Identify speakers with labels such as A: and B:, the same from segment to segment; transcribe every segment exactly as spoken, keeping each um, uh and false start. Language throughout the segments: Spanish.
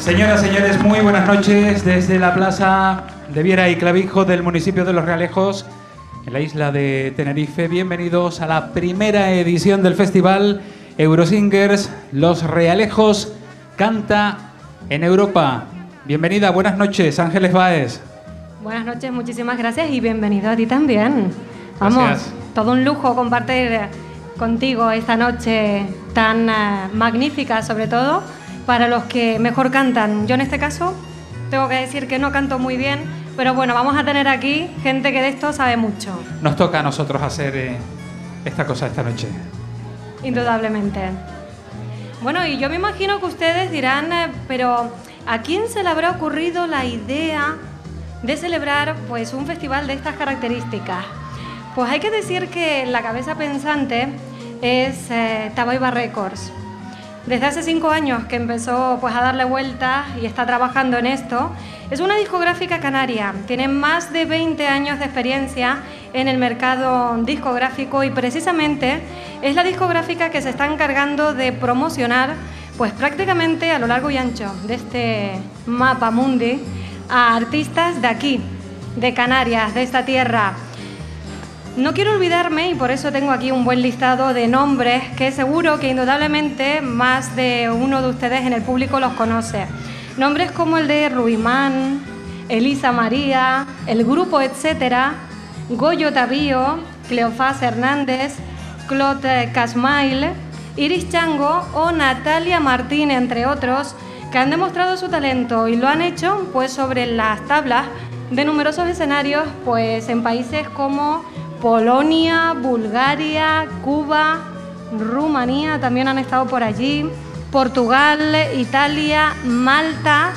A: Señoras, señores, muy buenas noches desde la plaza de Viera y Clavijo del municipio de Los Realejos, en la isla de Tenerife. Bienvenidos a la primera edición del festival Eurosingers Los Realejos Canta en Europa. Bienvenida, buenas noches, Ángeles Báez.
B: Buenas noches, muchísimas gracias y bienvenido a ti también. Vamos,
A: Gracias.
B: Todo un lujo compartir contigo esta noche tan uh, magnífica, sobre todo para los que mejor cantan. Yo en este caso tengo que decir que no canto muy bien, pero bueno, vamos a tener aquí gente que de esto sabe mucho.
A: Nos toca a nosotros hacer eh, esta cosa esta noche.
B: Indudablemente. Bueno, y yo me imagino que ustedes dirán, eh, pero ¿a quién se le habrá ocurrido la idea de celebrar pues un festival de estas características? Pues hay que decir que la cabeza pensante es eh, Tabaiba Records. Desde hace cinco años que empezó pues, a darle vueltas y está trabajando en esto. Es una discográfica canaria, tiene más de veinte años de experiencia en el mercado discográfico y precisamente es la discográfica que se está encargando de promocionar pues, prácticamente a lo largo y ancho de este mapa mundi a artistas de aquí, de Canarias, de esta tierra. No quiero olvidarme, y por eso tengo aquí un buen listado de nombres que seguro que indudablemente más de uno de ustedes en el público los conoce. Nombres como el de Ruimán, Elisa María, el grupo Etcétera, Goyo Tavío, Cleofás Hernández, Claude Casmail, Iris Chango o Natalia Martín, entre otros, que han demostrado su talento y lo han hecho pues, sobre las tablas de numerosos escenarios pues, en países como Polonia, Bulgaria, Cuba, Rumanía, también han estado por allí, Portugal, Italia, Malta,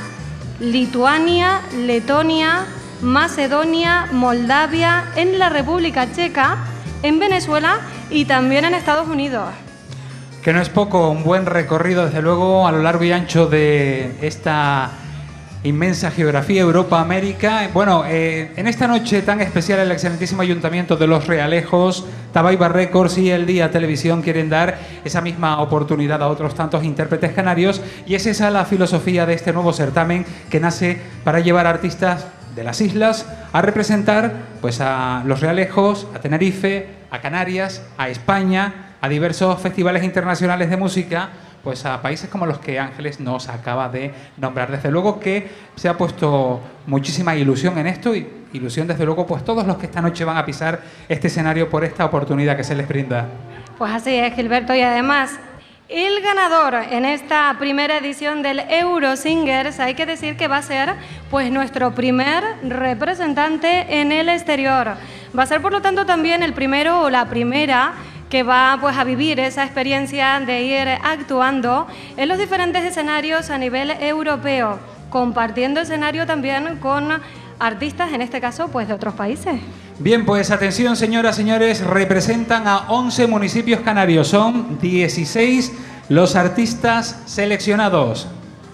B: Lituania, Letonia, Macedonia, Moldavia, en la República Checa, en Venezuela y también en Estados Unidos.
A: Que no es poco, un buen recorrido desde luego a lo largo y ancho de esta inmensa geografía Europa-América. Bueno, eh, en esta noche tan especial el excelentísimo Ayuntamiento de Los Realejos, Tabaiba Records y El Día Televisión quieren dar esa misma oportunidad a otros tantos intérpretes canarios y es esa la filosofía de este nuevo certamen que nace para llevar a artistas de las islas a representar pues, a Los Realejos, a Tenerife, a Canarias, a España, a diversos festivales internacionales de música, pues a países como los que Ángeles nos acaba de nombrar. Desde luego que se ha puesto muchísima ilusión en esto y ilusión desde luego pues todos los que esta noche van a pisar este escenario por esta oportunidad que se les brinda.
B: Pues así es, Gilberto, y además el ganador en esta primera edición del Eurosingers hay que decir que va a ser pues nuestro primer representante en el exterior. Va a ser por lo tanto también el primero o la primera que va pues, a vivir esa experiencia de ir actuando en los diferentes escenarios a nivel europeo, compartiendo escenario también con artistas, en este caso, pues de otros países.
A: Bien, pues atención, señoras, señores, representan a once municipios canarios, son dieciséis los artistas seleccionados.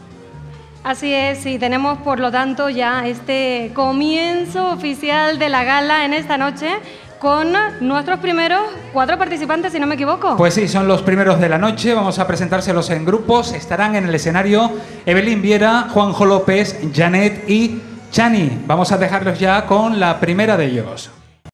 B: Así es, y tenemos por lo tanto ya este comienzo oficial de la gala en esta noche, con nuestros primeros cuatro participantes, si no me equivoco.
A: Pues sí, son los primeros de la noche, vamos a presentárselos en grupos, estarán en el escenario Evelyn Viera, Juanjo López, Janet y Chani. Vamos a dejarlos ya con la primera de ellos.